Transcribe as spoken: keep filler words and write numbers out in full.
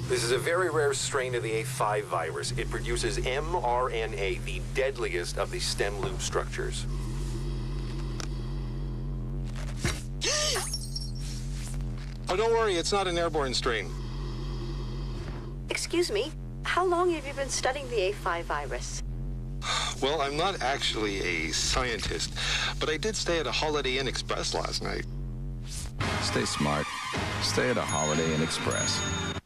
This is a very rare strain of the A five virus. It produces mRNA, the deadliest of the stem loop structures. Oh, don't worry, it's not an airborne strain. Excuse me, how long have you been studying the A five virus? Well, I'm not actually a scientist, but I did stay at a Holiday Inn Express last night. Stay smart. Stay at a Holiday Inn Express.